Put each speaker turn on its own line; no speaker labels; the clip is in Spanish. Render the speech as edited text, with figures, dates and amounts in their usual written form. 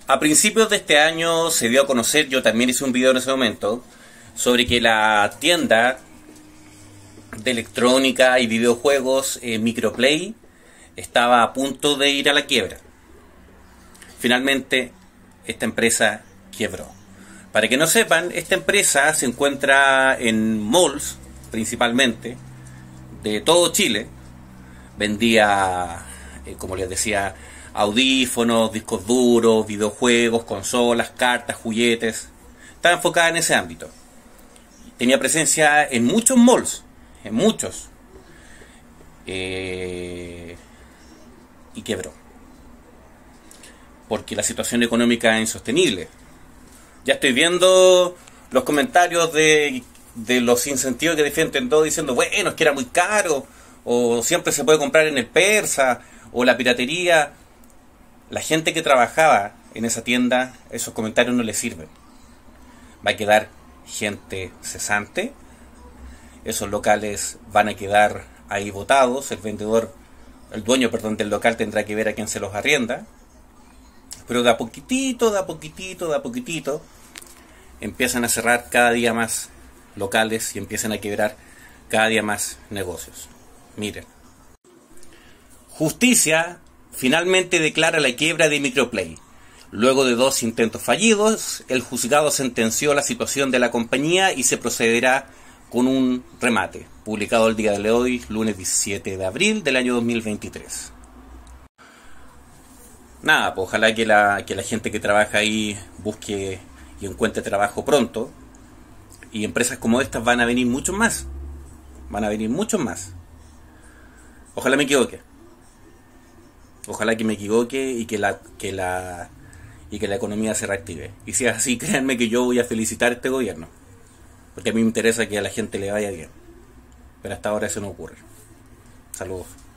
A principios de este año se dio a conocer, yo también hice un video en ese momento, sobre que la tienda de electrónica y videojuegos Microplay estaba a punto de ir a la quiebra. Finalmente, esta empresa quebró. Para que no sepan, esta empresa se encuentra en malls, principalmente, de todo Chile. Vendía, como les decía, audífonos, discos duros, videojuegos, consolas, cartas, juguetes. Estaba enfocada en ese ámbito. Tenía presencia en muchos malls, en muchos. Y quebró. Porque la situación económica es insostenible. Ya estoy viendo los comentarios de los incentivos que defienden todo diciendo, bueno, es que era muy caro, o siempre se puede comprar en el Persa, o la piratería. La gente que trabajaba en esa tienda, esos comentarios no les sirven. Va a quedar gente cesante, esos locales van a quedar ahí botados, el dueño del local tendrá que ver a quién se los arrienda, pero de a poquitito, empiezan a cerrar cada día más locales y empiezan a quebrar cada día más negocios. Miren. Justicia finalmente declara la quiebra de Microplay. Luego de 2 intentos fallidos, el juzgado sentenció la situación de la compañía y se procederá con un remate, publicado el día de hoy, lunes 17 de abril del año 2023. Nada, pues ojalá que la gente que trabaja ahí busque y encuentre trabajo pronto. Y empresas como estas van a venir muchos más. Van a venir muchos más. Ojalá me equivoque. Ojalá que me equivoque y que la economía se reactive. Y si es así, créanme que yo voy a felicitar a este gobierno. Porque a mí me interesa que a la gente le vaya bien. Pero hasta ahora eso no ocurre. Saludos.